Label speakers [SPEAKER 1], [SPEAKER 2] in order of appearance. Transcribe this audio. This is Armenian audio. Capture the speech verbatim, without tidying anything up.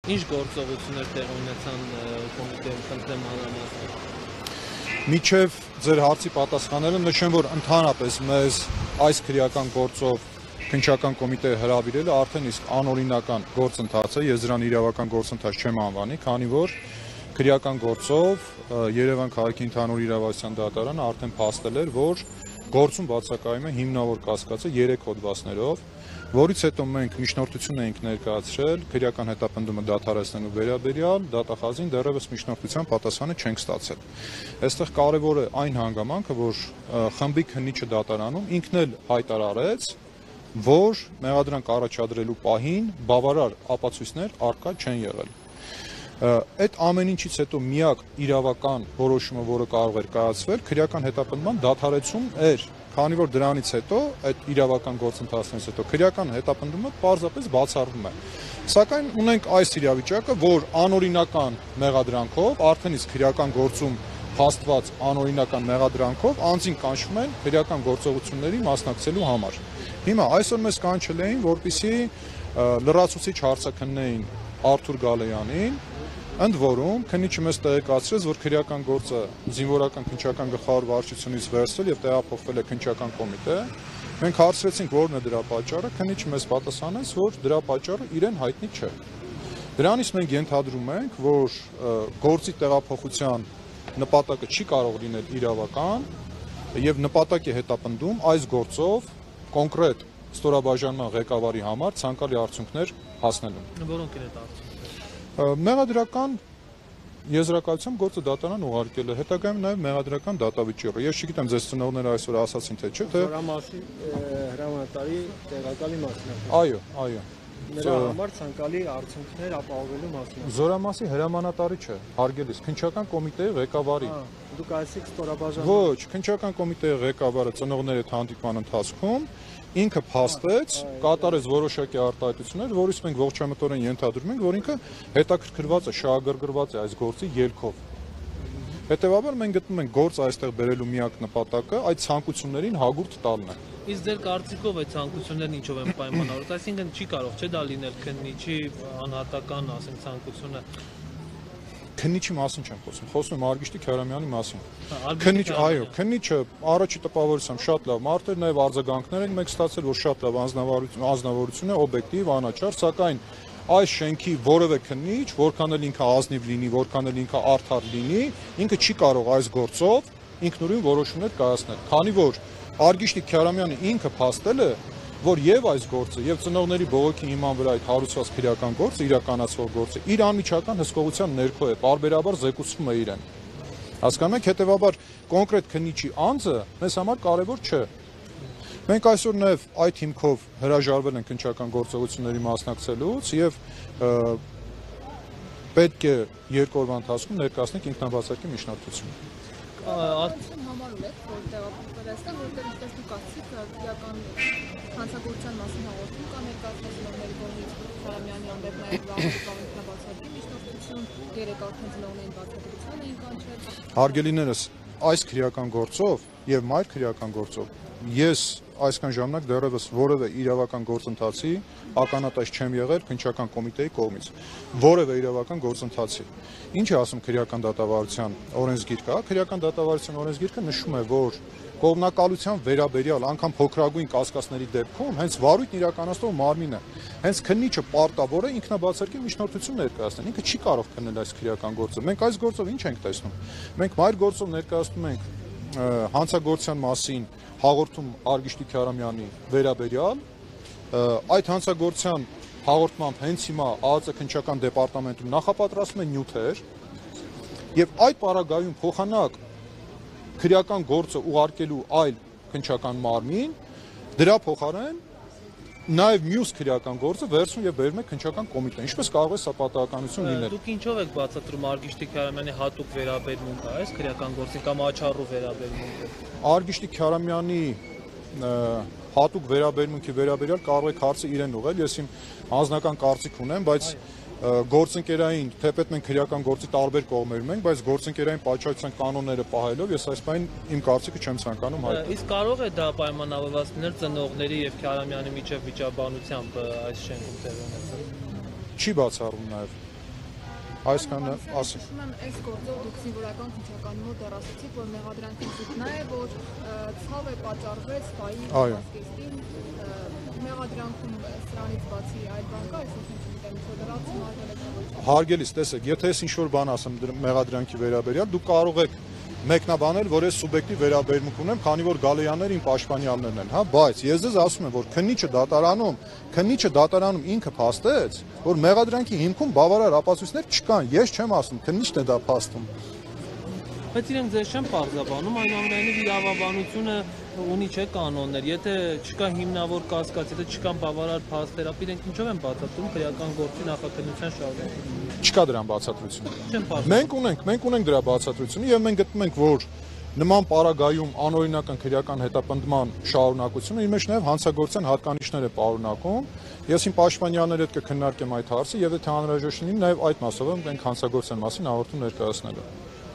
[SPEAKER 1] Ինչ գործողություններ տեղ ունեցան կոմիտեում խնդրեմ մանրամասն։
[SPEAKER 2] Միջև ձեր հարցի պատասխանելը նշեմ, որ ընդհանրապես մեզ այս քրեական գործով քննչական կոմիտեը հրավիրել է արդեն իսկ անօրինական գործընթաց է, ես դրան իրավական գործընթաց չեմ անվանի, քանի որ քրեական գործով Երևան քաղաքի ընդհանուր իրավասության դատարանը արդեն փաստել էր, որ գործում բացակայում է հիմնավոր կասկածը երեք հոդվածներով, որից հետո մենք միջնորդություն էինք ներկայացրել քրեական հետապնդումը դադարեցնելու վերաբերյալ, դատախազին դեռևս միջնորդության պատասխանը չենք ստացել։ Այստեղ կարևոր է այն հանգամանքը, որ խմբի քննիչը դատարանում ինքն էլ հայտարարեց, որ մեղադրանք առաջադրելու պահին բավարար ապացույցներ առկա չեն եղել։ Այդ ամեն ինչից հետո միակ իրավական որոշումը, որը կարող էր կայացվել, քրեական հետապնդման դադարեցում էր, քանի որ դրանից հետո այդ իրավական գործընթացներից հետո քրեական հետապնդումը պարզապես բացառվում է։ Սակայն ունենք այս իրավիճակը, որ անօրինական մեղադրանքով, արդեն իսկ քրեական գործում փաստված անօրինական մեղադրանքով անձին կանչվում են քրեական գործողությունների մասնակցելու համար։ Հիմա այսօր մեզ կանչել էին, որպեսզի լրացուցիչ հարցաքննեին Արթուր Գալեյանին, ընդ որում քննիչը մեզ տեղեկացրեց, որ քրեական գործը զինվորական քննչական գլխավոր վարչությունից վերցվել եւ տեղափոխվել է քննչական կոմիտե։ Մենք հարցրեցինք, որն է դրա պատճառը, քննիչը մեզ պատասխանեց, որ դրա պատճառը իրեն հայտնի չէ։ Դրանից մենք ենթադրում ենք, որ գործի տեղափոխության նպատակը չի կարող լինել իրավական եւ նպատակ է հետապնդում այս գործով կոնկրետ ստորաբաժանման ղեկավարի համար ցանկալի արդյունքներ հասնելու։
[SPEAKER 1] Որոնք են այդ արդյունքները։
[SPEAKER 2] Մեղադրական եզրակացությամբ գործը դատարան ուղարկել է, հետագայում նաև մեղադրական դատավճիռը։ Ես չգիտեմ, ձեզ ծնողները այսօր ասացին թե չէ, թե
[SPEAKER 3] Զորամասի հրամանատարի տեղակալի մասին։
[SPEAKER 2] Այո, այո։
[SPEAKER 3] Նրա համար ցանկալի արդյունքներ ապահովելու մասին։
[SPEAKER 2] Զորամասի հրամանատարի չէ, հարգելիս, քննչական կոմիտեի ղեկավարի։
[SPEAKER 3] Դուք այսինքն ստորաբաժան։
[SPEAKER 2] Ոչ, քննչական կոմիտեի ղեկավարը ծնողների հետ հանդիպման ընթացքում ինքը փաստեց, կատարեց որոշակի արտահայտություններ, որից մենք ողջամտորեն ենթադրում ենք, որ ինքը հետաքրքրված է, շահագրգռված է այս գործի ելքով։ Հետևաբար մենք գտնում ենք գործ այստեղ բերելու միակ նպատակը այդ ցանկություններին հագուրդ տալն է։
[SPEAKER 1] Իսկ ձեր կարծիքով այդ ցանկություններն ինչով են պայմանավորված, այսինքն չի կարող չէ դա լինել քննիչի անհատական, ասենք, ցանկությունը։
[SPEAKER 2] Քննիչի մասին չեմ խոսում, խոսում եմ Արգիշտի Քյարամյանի մասին։ Քննիչ, այո, քննիչը առաջի տպավորությամբ շատ լավ մարդ էր, նաև արձագանքներ են մենք ստացել, որ շատ լավ անձնավորություն է, օբյեկտիվ, անաչառ, սակայն այս շենքի որևէ քննիչ, որքան էլ ինքը ազնիվ լինի, որքան էլ ինքը արդար լինի, ինքը չի կարող այս գործով ինքնուրույն որոշումներ կայացնել, քանի որ Արգիշտի Քյարամյանը ինքը փաստել է, որ եւ այս գործը եւ ծնողների բողոքի հիման վրա այդ հարուցված քրեական գործը, իրականացվող գործը իր անմիջական հսկողության ներքո է, բարբերաբար զեկուցվում է իրեն։ Հասկանում եք, հետեւաբար կոնկրետ քննիչի անձը մեզ համար կարեւոր չէ։ Մենք այսօր նաեւ այդ հիմքով հրաժարվել ենք քննչական գործողությունների մասնակցելուց եւ պետք է երկու օրվա ընթացքում ներկայացնենք ինքնաբացարկի միջնորդություն։
[SPEAKER 4] Համարում եք, որ տեղափոխվել այստեղ, որտեղ ինչպես դուք ասացիք, քրեական հանցագործության մասին հաղորդում կա ներկայացնողների կողմից Քարամյանի ամբողջ նաև լավական ինքնաբացարկի միջնորդություն, երեք արդեն ծնողներին բացատրության էին կանչել։
[SPEAKER 2] Հարգելիներս, այս քրեական գործով եւ մայր քրեական գործով ես այսքան ժամանակ դեռևս որևէ իրավական գործընթացի ականատես չեմ եղել քննչական կոմիտեի կողմից, որևէ իրավական գործընթացի։ Ինչ է ասում քրեական դատավարության օրենսգիրքը, քրեական դատավարության օրենսգիրքը նշում է, որ կողմնակալության վերաբերյալ անգամ փոքրագույն կասկածների դեպքում հենց վարույթն իրականացնող մարմինն է, հենց քննիչը պարտավոր է ինքնաբացարկի միջնորդություն ներկայացնել, ինքը չի կարող քննել այս քրեական գործը։ Մենք այս գործով ինչ ենք տեսնում։ Մենք մայր գործով ներկայացնում ենք հանցագործության մասին հաղորդում Արգիշտի Քյարամյանի վերաբերյալ, այդ հանցագործության հաղորդմամբ հենց հիմա ԱԱԾ քննչական դեպարտամենտում նախապատրաստում են նյութեր եւ այդ պարագայում փոխանակ քրեական գործը ուղարկելու այլ քննչական մարմին դրա փոխարեն նաև մյուս քրեական գործը վերցում եւ բերում է քննչական կոմիտե։ Ինչպես կարող է սա պատահականություն լինել։
[SPEAKER 1] Դուք ինչով եք բացատրում Արգիշտի Քյարամյանի հատուկ վերաբերմունքը այս քրեական գործին կամ աչառու վերաբերմունքը։
[SPEAKER 2] Արգիշտի Քյարամյանի հատուկ վերաբերմունքի վերաբերյալ կարող եք հարցը իրեն ուղղել։ Ես իմ անձնական կարծիք ունեմ, բայց գործընկերային, թեպետ մենք քրեական գործի տարբեր կողմերում ենք, բայց գործընկերային պատշաճության կանոնները պահելով ես այս բանին իմ կարծիքը չեմ ցանկանում հայտնել։
[SPEAKER 1] Իսկ կարող է դա պայմանավորված լինել ծնողների եւ Քյարամյանի միջև վիճաբանությամբ այս շենքում տեղ ունեցել։
[SPEAKER 2] Չի բացառում նաև։ Այսքան ասեմ։
[SPEAKER 4] Հիշում եմ այս գործով դուք զինվորական քննչականի մոտ դեռ ասացիք, որ մեղադրանքի զուգն է, որ ցավ է պատճառվել սպայի հասկեստին, մեղադրանքում սրանից բացի այլ բան կա, այսինքն չգիտեմ, որ դրացում արվել է ոչ։
[SPEAKER 2] Հարգելիս, տեսեք, եթե ես ինչ-որ բան ասեմ մեղադրանքի վերաբերյալ, դուք կարող եք մեկնաբանել, որ ես սուբյեկտիվ վերաբերմունք ունեմ, քանի որ Գալեյանները իմ պաշտպանյալներն են, հա, բայց ես ձեզ ասում եմ, որ քննիչը դատարանում, քննիչը դատարանում ինքը փաստեց, որ մեղադրանքի հիմքում բավարար ապացույցներ չկան, ես չեմ ասում, քննիչն է դա փաստում։
[SPEAKER 1] Բայց իրենք ձեզ չեն պարզաբանում, այնուամենայնիվ իրավաբանությունը ունի չէ կանոններ, եթե չկա հիմնավոր կասկած, եթե չկան բավարար փաստեր, ապա իրենք ինչով են բացատրում քրեական գործի նախաքննության շարունակումը։
[SPEAKER 2] Չկա դրան բացատրություն։
[SPEAKER 1] Չեն պարզաբանում։
[SPEAKER 2] Մենք ունենք, մենք ունենք դրա բացատրությունը եւ մենք գտնում ենք, որ նման պարագայում անօրինական քրեական հետապնդման շարունակությունը իր մեջ նաեւ հանցագործության հատկանիշներ է պարունակում։ Ես իմ պաշտպանյանների հետ կքննարկեմ այդ հարցը եւ եթե անհրաժեշտ լինի նաեւ այդ մասով ենք հանցագործության մասին հաղորդում ներկայացնելու։